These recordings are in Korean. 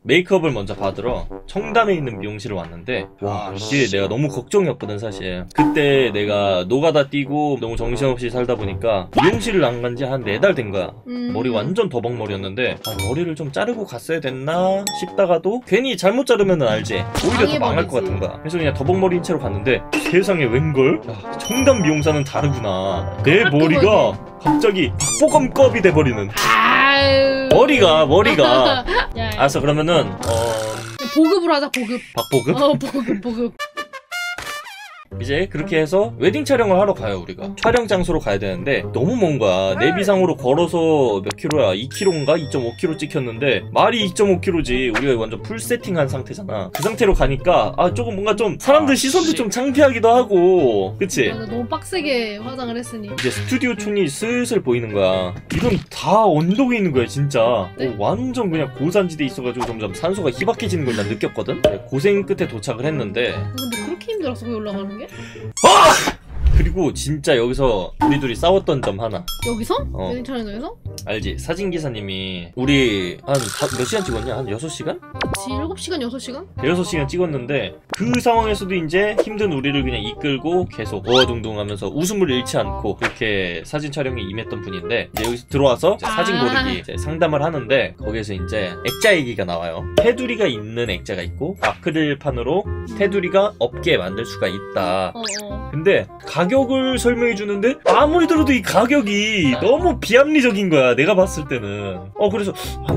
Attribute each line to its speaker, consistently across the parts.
Speaker 1: 메이크업을 먼저 받으러 청담에 있는 미용실을 왔는데, 와 이게 내가 너무 걱정이었거든 사실. 그때 내가 노가다 뛰고 너무 정신없이 살다 보니까 미용실을 안 간 지 한 4달 된 거야. 머리 완전 더벅머리였는데 머리를 좀 자르고 갔어야 됐나 싶다가도 괜히 잘못 자르면 알지, 오히려 더 망할 것 같은 거야. 그래서 그냥 더벅머리인 채로 갔는데 세상에 웬걸? 야, 청담 미용사는 다르구나. 내 머리가 갑자기 박보검급이 돼버리는. 머리가 알았어, 그러면은
Speaker 2: 보급으로 하자. 보급.
Speaker 1: 박보급?
Speaker 2: 보급.
Speaker 1: 이제 그렇게 해서 웨딩 촬영을 하러 가요. 우리가 촬영 장소로 가야 되는데 너무 먼 거야. 내비상으로 걸어서 몇 킬로야? 2킬로인가? 2.5킬로 찍혔는데 말이 2.5킬로지. 우리가 완전 풀 세팅한 상태잖아. 그 상태로 가니까 조금 뭔가 좀 사람들 시선도 좀 창피하기도 하고, 그치?
Speaker 2: 맞아, 너무 빡세게 화장을 했으니
Speaker 1: 이제 스튜디오 촌이 슬슬 보이는 거야. 이건 다 언덕에 있는 거야 진짜.
Speaker 2: 네?
Speaker 1: 완전 그냥 고산지대에 있어가지고 점점 산소가 희박해지는 걸 난 느꼈거든. 고생 끝에 도착을 했는데
Speaker 2: 근데 그렇게 힘들었어 거기 올라가는 게?
Speaker 1: 그리고 진짜 여기서 우리 둘이 싸웠던 점 하나.
Speaker 2: 여기서?
Speaker 1: 어.
Speaker 2: 웨딩 촬영장에서?
Speaker 1: 알지? 사진기사님이 우리 한 몇 시간 찍었냐? 한 6시간?
Speaker 2: 그치, 7시간 6시간?
Speaker 1: 6시간 찍었는데 그 상황에서도 이제 힘든 우리를 그냥 이끌고 계속 어어둥둥 하면서 웃음을 잃지 않고 그렇게 사진 촬영에 임했던 분인데, 이제 여기서 들어와서 이제 사진 고르기 이제 상담을 하는데 거기에서 이제 액자 얘기가 나와요. 테두리가 있는 액자가 있고 아크릴판으로 테두리가 없게 만들 수가 있다. 근데 가격을 설명해 주는데 아무리 들어도 이 가격이 너무 비합리적인 거야 내가 봤을 때는. 그래서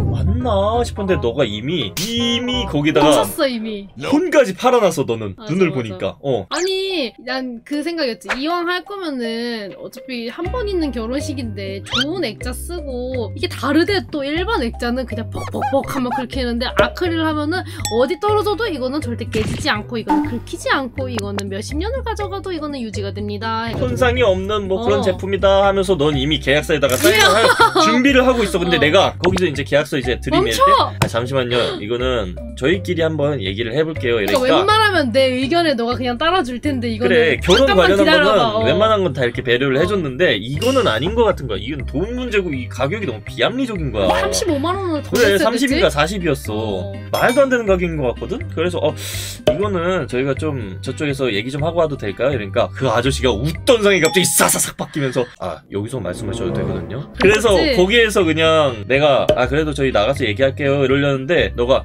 Speaker 1: 맞나 싶은데 너가 이미 거기다가
Speaker 2: 샀어 이미.
Speaker 1: 혼까지 팔아놨어 너는. 눈을
Speaker 2: 맞아.
Speaker 1: 보니까.
Speaker 2: 아니 난 그 생각이었지. 이왕 할 거면은 어차피 한 번 있는 결혼식인데 좋은 액자 쓰고, 이게 다르대. 또 일반 액자는 그냥 벅벅벅 하면 긁히는데 아크릴 하면은 어디 떨어져도 이거는 절대 깨지지 않고, 이거는 긁히지 않고, 이거는 몇십 년을 가져가도 이거는 유지가 됩니다 해가지고.
Speaker 1: 손상이 없는 뭐 그런 제품이다 하면서 넌 이미 계약서에다가 사인을 할 준비를 하고 있어. 근데 내가 거기서 이제 계약서 이제 들이밀 때 잠시만요, 이거는 저희끼리 한번 얘기를 해볼게요 이러니까
Speaker 2: 웬만하면 내 의견에 너가 그냥 따라줄 텐데 이거는
Speaker 1: 그래, 결혼 관련한
Speaker 2: 기다려봐.
Speaker 1: 거는 웬만한 건 다 이렇게 배려를 해줬는데 이거는 아닌 것 같은 거야. 이건 돈 문제고 이 가격이 너무 비합리적인 거야.
Speaker 2: 35만 원은 더
Speaker 1: 그래,
Speaker 2: 냈어야
Speaker 1: 30인가 40이었어. 말도 안 되는 가격인 것 같거든? 그래서 이거는 저희가 좀 저쪽에서 얘기 좀 하고 와도 될까요? 이러니까 그 아저씨가 웃던 상이 갑자기 사사삭 바뀌면서 여기서 말씀하셔도 되거든요? 그래서 거기에서 그냥 내가 그래도 저희 나가서 얘기할게요 이러려는데 너가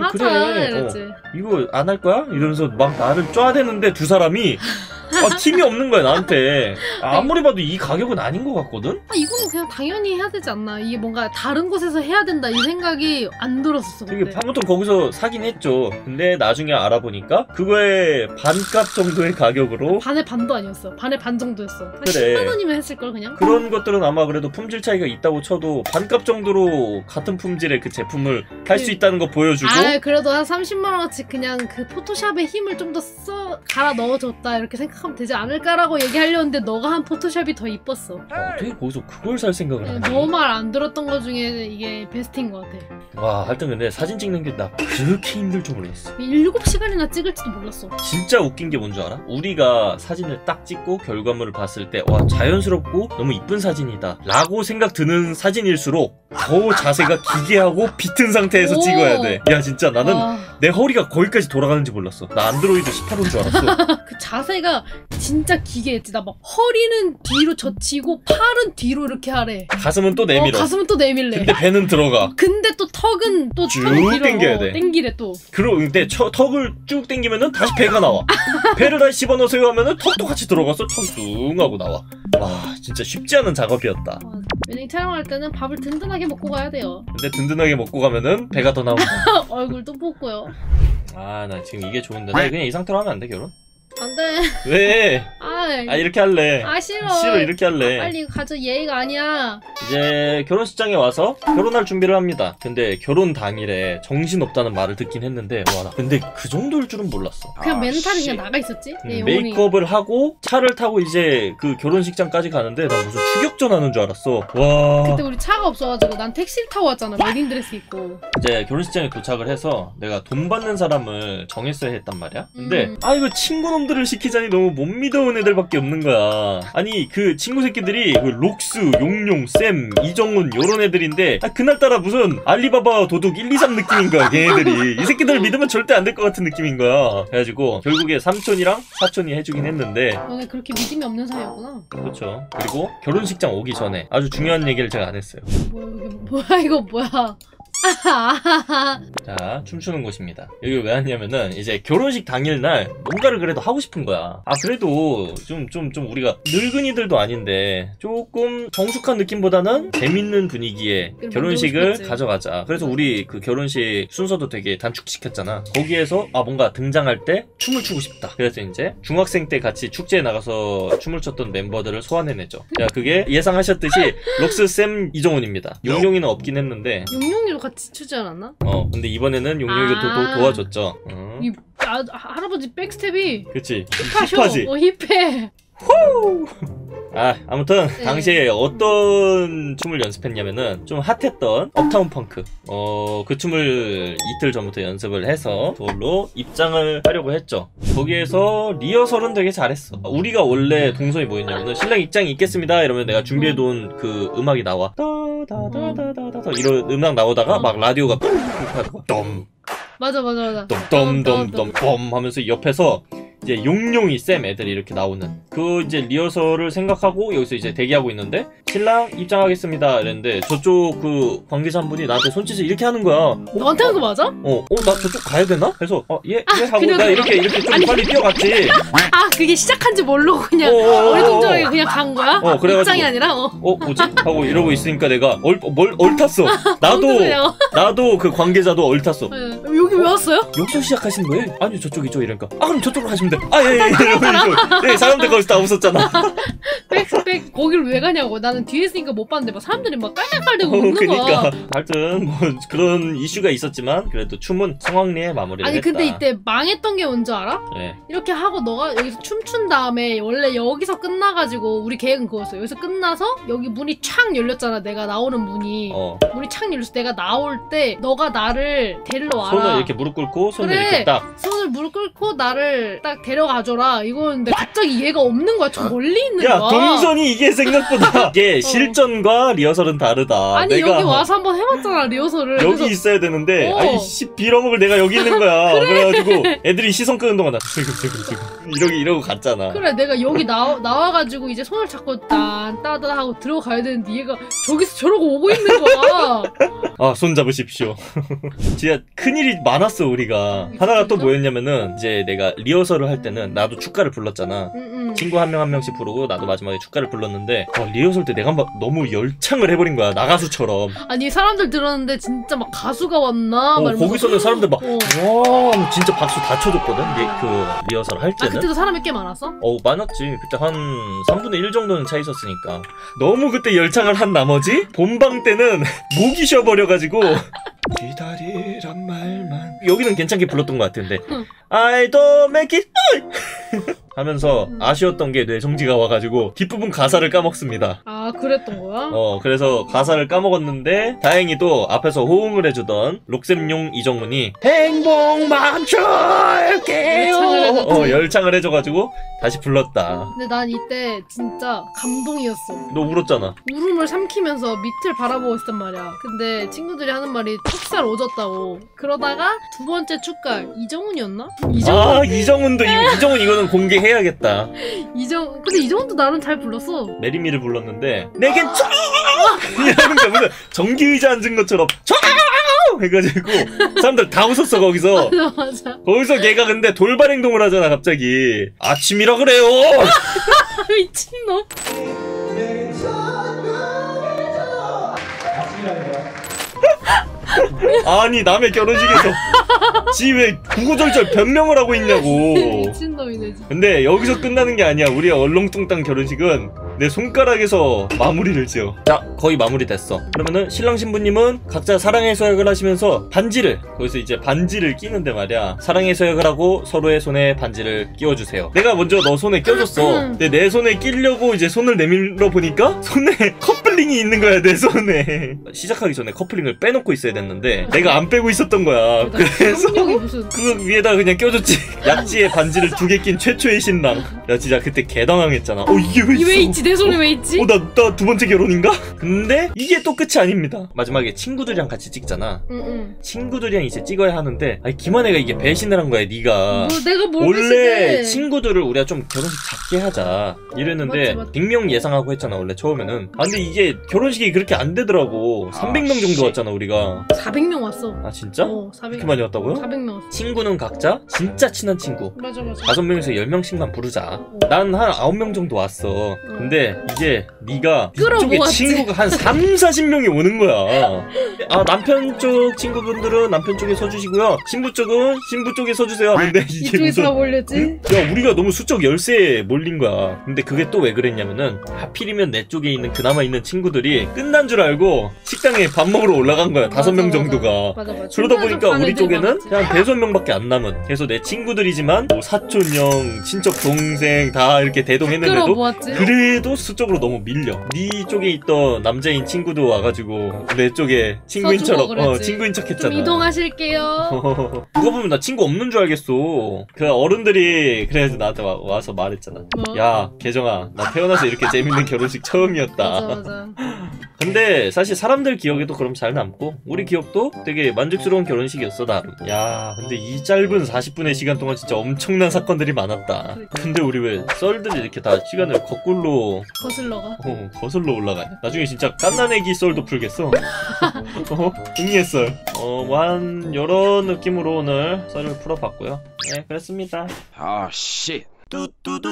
Speaker 1: 그래 이거 안 할 거야? 이러면서 막 나를 쪼아대는데 두 사람이 팀이 없는 거야 나한테. 아무리 봐도 이 가격은 아닌 것 같거든?
Speaker 2: 이거는 그냥 당연히 해야 되지 않나? 이게 뭔가 다른 곳에서 해야 된다 이 생각이 안 들었었어.
Speaker 1: 되게 아무튼 거기서 사긴 했죠. 근데 나중에 알아보니까 그거의 반값 정도의 가격으로.
Speaker 2: 반의 반도 아니었어. 반의 반 정도였어. 한
Speaker 1: 그래.
Speaker 2: 10만 원이면 했을걸 그냥?
Speaker 1: 그런 것들은 아마 그래도 품질 차이가 있다고 쳐도 반값 정도로 같은 품질의 그 제품을 할 수 있다는 거 보여주고.
Speaker 2: 그래도 한 30만 원어치 그냥 그 포토샵의 힘을 좀 더 갈아 넣어줬다 이렇게 생각하면 되지 않을까라고 얘기하려는데 너가 한 포토샵이 더 이뻤어.
Speaker 1: 어떻게 거기서 그걸 살 생각을 하니?
Speaker 2: 너 말 안 들었던 거 중에 이게 베스트인 것 같아.
Speaker 1: 하여튼 근데 사진 찍는 게 나 그렇게 힘들 줄 몰랐어.
Speaker 2: 7시간이나 찍을지도 몰랐어.
Speaker 1: 진짜 웃긴 게 뭔 줄 알아? 우리가 사진을 딱 찍고 결과물을 봤을 때 자연스럽고 너무 이쁜 사진이다 라고 생각 드는 사진일수록 더 자세가 기괴하고 비튼 상태에서 찍어야 돼. 야 진짜 나는 내 허리가 거기까지 돌아가는지 몰랐어. 나 안드로이드 18온 줄 알았어.
Speaker 2: 그 자세가 진짜 기괴했지. 나 막 허리는 뒤로 젖히고 팔은 뒤로 이렇게 하래.
Speaker 1: 가슴은 또 내밀어.
Speaker 2: 가슴은 또 내밀래.
Speaker 1: 근데 배는 들어가.
Speaker 2: 근데 또 턱은 또
Speaker 1: 쭉 당겨야 돼.
Speaker 2: 당기래 또.
Speaker 1: 근데 턱을 쭉 당기면은 다시 배가 나와. 배를 다시 집어넣으세요 하면은 턱도 같이 들어가서 턱이 뚱 하고 나와. 진짜 쉽지 않은 작업이었다.
Speaker 2: 웨딩 촬영할 때는 밥을 든든하게 먹고 가야 돼요.
Speaker 1: 근데 든든하게 먹고 가면은 배가 더 나온다.
Speaker 2: 얼굴도 붓고요.
Speaker 1: 나 지금 이게 좋은데 나 그냥 이 상태로 하면 안 돼 결혼?
Speaker 2: 안 돼.
Speaker 1: 왜? 이렇게 할래.
Speaker 2: 싫어.
Speaker 1: 이렇게 할래.
Speaker 2: 빨리 가져. 예의가 아니야.
Speaker 1: 이제 결혼식장에 와서 결혼할 준비를 합니다. 근데 결혼 당일에 정신없다는 말을 듣긴 했는데 나 근데 그 정도일 줄은 몰랐어.
Speaker 2: 그냥 멘탈이 그냥 나가 있었지?
Speaker 1: 메이크업을 하고 차를 타고 이제 그 결혼식장까지 가는데 나 무슨 추격전 하는 줄 알았어. 와.
Speaker 2: 그때 우리 차가 없어가지고 난 택시를 타고 왔잖아. 웨딩드레스 입고.
Speaker 1: 이제 결혼식장에 도착을 해서 내가 돈 받는 사람을 정했어야 했단 말이야. 근데 이거 친구놈들을 시키자니 너무 못 믿어온 애들 역할밖에 없는 거야. 아니 그 친구 새끼들이 그 록스, 용용, 쌤, 이정훈 요런 애들인데 그날따라 무슨 알리바바 도둑 1, 2, 3 느낌인 거야 걔네들이. 이 새끼들 믿으면 절대 안 될 것 같은 느낌인 거야. 그래가지고 결국에 삼촌이랑 사촌이 해주긴 했는데
Speaker 2: 너네 그렇게 믿음이 없는 사이였구나.
Speaker 1: 그렇죠. 그리고 결혼식장 오기 전에 아주 중요한 얘기를 제가 안 했어요.
Speaker 2: 뭐야 이거 뭐야.
Speaker 1: 자, 춤추는 곳입니다. 여기 왜 왔냐면은 이제 결혼식 당일날 뭔가를 그래도 하고 싶은 거야. 아 그래도 좀 우리가 늙은이들도 아닌데 조금 정숙한 느낌보다는 재밌는 분위기에 결혼식을 가져가자. 그래서 우리 그 결혼식 순서도 되게 단축시켰잖아. 거기에서 아 뭔가 등장할 때 춤을 추고 싶다. 그래서 이제 중학생 때 같이 축제에 나가서 춤을 췄던 멤버들을 소환해내죠. 자, 그게 예상하셨듯이 록스, 쌤, 이정훈입니다. 용용이는 없긴 했는데
Speaker 2: 용용이로 같이 추지 않았나?
Speaker 1: 근데 이번에는 용용이가 도와줬죠.
Speaker 2: 이 할아버지 백스텝이
Speaker 1: 그치.
Speaker 2: 힙하죠? 힙해.
Speaker 1: 아무튼
Speaker 2: 네.
Speaker 1: 당시에 어떤 춤을 연습했냐면은 좀 핫했던 업타운 펑크 그 춤을 이틀 전부터 연습을 해서 서울로 입장을 하려고 했죠. 거기에서 리허설은 되게 잘했어. 우리가 원래 동선이 뭐였냐면은 신랑 입장이 있겠습니다 이러면 내가 준비해둔 그 음악이 나와 따다다다다다 이런 음악 나오다가 막 라디오가 덤
Speaker 2: 맞아.
Speaker 1: 덤덤덤덤 덤 하면서 옆에서 이제 용용이 쌤 애들이 이렇게 나오는 그 이제 리허설을 생각하고 여기서 이제 대기하고 있는데 신랑 입장하겠습니다 이랬는데 저쪽 그 관계자 한 분이 나한테 손짓을 이렇게 하는 거야.
Speaker 2: 너한테 한 거 맞아?
Speaker 1: 나 저쪽 가야 되나? 그래서 예 하고
Speaker 2: 그냥
Speaker 1: 나 이렇게 좀
Speaker 2: 아니,
Speaker 1: 빨리 뛰어갔지.
Speaker 2: 그게 시작한지 모르고 그냥 어리둥절하게 그냥 간 거야?
Speaker 1: 그래가지고
Speaker 2: 입장이 아니라?
Speaker 1: 뭐지? 하고 이러고 있으니까 내가 뭘 얼탔어.
Speaker 2: 정도세요.
Speaker 1: 나도 그 관계자도 얼탔어.
Speaker 2: 여기 왜 왔어요?
Speaker 1: 여기서 시작하신 거예요? 아니요 저쪽이죠 이러니까 그럼 저쪽으로 가시면 돼. 이러고 사람들 거기서 다 웃었잖아.
Speaker 2: 백 거기를 왜 가냐고. 나는 뒤에 있으니까 못 봤는데 막 사람들이 막 깔깔깔대고 웃는 거야.
Speaker 1: 하여튼 뭐 그런 이슈가 있었지만 그래도 춤은 성황리에 마무리를
Speaker 2: 아니
Speaker 1: 했다.
Speaker 2: 근데 이때 망했던 게 뭔지 알아?
Speaker 1: 네.
Speaker 2: 이렇게 하고 너가 여기서 춤춘 다음에 원래 여기서 끝나가지고 우리 계획은 그거였어. 여기서 끝나서 여기 문이 촥 열렸잖아. 내가 나오는 문이 문이 촥 열려서 내가 나올 때 너가 나를 데리러 와라.
Speaker 1: 손을 이렇게 무릎 꿇고 손을
Speaker 2: 그래.
Speaker 1: 이렇게 딱
Speaker 2: 손을 무릎 꿇고 나를 딱 데려가줘라 이거였는데 갑자기 얘가 없는 거야. 저 멀리 있는 거야.
Speaker 1: 동선이 이게 생각보다 이게 실전과 리허설은 다르다.
Speaker 2: 아니
Speaker 1: 내가
Speaker 2: 여기 와서 한번 해봤잖아 리허설을.
Speaker 1: 여기
Speaker 2: 그래서
Speaker 1: 있어야 되는데 아니 빌어먹을 내가 여기 있는 거야. 그래가지고 애들이 시선 끄는 동안 나 이러고 갔잖아.
Speaker 2: 그래 내가 여기 나와가지고 이제 손을 잡고 딴따다 하고 들어가야 되는데 얘가 저기서 저러고 오고 있는 거야.
Speaker 1: 손 잡으십시오. 진짜 큰일이 많았어 우리가. 하나가 또 뭐였냐면은 이제 내가 리허설을 할 때는 나도 축가를 불렀잖아. 친구 한 명씩 부르고 나도 마지막에 축가를 불렀는데 리허설 때 내가 막 너무 열창을 해버린 거야. 나가수처럼.
Speaker 2: 아니 사람들 들었는데 진짜 막 가수가 왔나?
Speaker 1: 거기서는 사람들 막 와 진짜 박수 다 쳐줬거든. 그 리허설 할 때는.
Speaker 2: 그때도 사람이 꽤 많았어?
Speaker 1: 많았지. 그때 한 3분의 1 정도는 차 있었으니까. 너무 그때 열창을 한 나머지 본방 때는 목이 쉬어버려가지고 기다리란 말만 여기는 괜찮게 불렀던 것 같은데 I don't make it 하면서 아쉬웠던 게 뇌정지가 와가지고 뒷부분 가사를 까먹습니다.
Speaker 2: 그랬던 거야?
Speaker 1: 그래서 가사를 까먹었는데 다행히도 앞에서 호응을 해주던 록셈용 이정훈이 행복 맞출게요 열창을 해줘가지고 다시 불렀다.
Speaker 2: 근데 난 이때 진짜 감동이었어.
Speaker 1: 너 울었잖아.
Speaker 2: 울음을 삼키면서 밑을 바라보고 있었단 말이야. 근데 친구들이 하는 말이 턱살 오졌다고. 그러다가 두 번째 축가 이정훈이었나?
Speaker 1: 이정훈도 이정훈 이거는 공개해야겠다.
Speaker 2: 근데 이정훈도 나름 잘 불렀어.
Speaker 1: 메리미를 불렀는데 내겐 촤 이러는 거 무슨 전기의자 앉은 것처럼 촤 해가지고 사람들 다 웃었어 거기서.
Speaker 2: 맞아.
Speaker 1: 거기서 걔가 근데 돌발 행동을 하잖아 갑자기. 아침이라 그래요.
Speaker 2: 미친놈.
Speaker 1: 아니 남의 결혼식에서 지 왜 구구절절 변명을 하고 있냐고.
Speaker 2: 미친놈이네 진짜.
Speaker 1: 근데 여기서 끝나는 게 아니야. 우리의 얼렁뚱땅 결혼식은 내 손가락에서 마무리를 지어. 자, 거의 마무리 됐어. 그러면은 신랑 신부님은 각자 사랑의 서약을 하시면서 반지를, 거기서 이제 반지를 끼는데 말이야, 사랑의 서약을 하고 서로의 손에 반지를 끼워주세요. 내가 먼저 너 손에 껴줬어. 근데 내 손에 끼려고 이제 손을 내밀어 보니까 손에 커플링이 있는 거야, 내 손에. 시작하기 전에 커플링을 빼놓고 있어야 됐는데 내가 안 빼고 있었던 거야. 그래서
Speaker 2: 성욕이 무슨
Speaker 1: 그 위에다 그냥 껴줬지. 약지에 반지를 2개 낀 최초의 신랑. 야, 진짜 그때 개당황했잖아. 이게 왜 있어?
Speaker 2: 왜 있지? 내 손에 왜 있지?
Speaker 1: 나 두 번째 결혼인가? 근데 이게 또 끝이 아닙니다. 마지막에 친구들이랑 같이 찍잖아.
Speaker 2: 응.
Speaker 1: 친구들이랑 이제 찍어야 하는데, 아니 김한혜가 이게 배신을 한 거야. 네가
Speaker 2: 내가 뭘
Speaker 1: 원래
Speaker 2: 배신해?
Speaker 1: 친구들을 우리가 좀 결혼식 작게 하자 이랬는데,
Speaker 2: 맞지.
Speaker 1: 100명 예상하고 했잖아 원래 처음에는. 아 근데 이게 결혼식이 그렇게 안 되더라고. 300명 정도 왔잖아 우리가.
Speaker 2: 400명 왔어.
Speaker 1: 아 진짜?
Speaker 2: 400명.
Speaker 1: 그렇게 많이 왔다고요?
Speaker 2: 400명 왔어.
Speaker 1: 친구는 각자 진짜 친한 친구
Speaker 2: 맞아.
Speaker 1: 5명에서 10명씩만 부르자. 난 한 9명 정도 왔어. 근데 이제 네가 이쪽에
Speaker 2: 끌어모았지.
Speaker 1: 친구가 한 3-40명이 오는 거야. 아, 남편 쪽 친구분들은 남편 쪽에 서주시고요, 신부 쪽은 신부 쪽에 서주세요 하는데 이게
Speaker 2: 이쪽에서 다
Speaker 1: 무슨,
Speaker 2: 몰렸지?
Speaker 1: 야 우리가 너무 수적 열세에 몰린 거야. 근데 그게 또 왜 그랬냐면은, 하필이면 내 쪽에 있는 그나마 있는 친구들이 끝난 줄 알고 식당에 밥 먹으러 올라간 거야. 5명 정도가.
Speaker 2: 맞아.
Speaker 1: 그러다 보니까 우리 쪽에는 그냥 5명밖에 안 남은. 그래서 내 친구들이지만 뭐 사촌 형, 친척 동생 다 이렇게 대동했는데도
Speaker 2: 끌어모았지?
Speaker 1: 그래도 수적으로 너무 밀려. 네 쪽에 있던 남자인 친구도 와가지고 내 쪽에 친구인처럼
Speaker 2: 서주고 그랬지.
Speaker 1: 친구인 척
Speaker 2: 좀
Speaker 1: 했잖아.
Speaker 2: 이동하실게요.
Speaker 1: 그거 보면 나 친구 없는 줄 알겠어. 그 어른들이 그래서 나한테 와서 말했잖아.
Speaker 2: 뭐?
Speaker 1: 야 계정아, 나 태어나서 이렇게 재밌는 결혼식 처음이었다.
Speaker 2: 맞아.
Speaker 1: 근데 사실 사람들 기억에도 그럼 잘 남고, 우리 기억도 되게 만족스러운 결혼식이었어 나름. 야 근데 이 짧은 40분의 시간 동안 진짜 엄청난 사건들이 많았다. 근데 우리 왜 썰들이 이렇게 다 시간을 거꾸로
Speaker 2: 거슬러가.
Speaker 1: 거슬러 올라가냐. 나중에 진짜 깐난애기 썰도 풀겠어. 응이의 썰. 뭐 한 요런 느낌으로 오늘 썰을 풀어봤고요. 네, 그랬습니다.
Speaker 3: 아, 씨.
Speaker 1: 그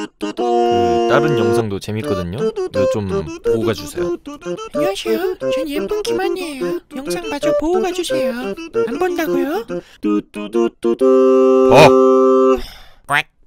Speaker 1: 다른 영상도 재밌거든요. 좀 보고 가주세요.
Speaker 4: 안녕하세요. 전 예쁜 김한이에요. 영상 마저 보고 가주세요. 안 본다고요?
Speaker 1: 봐.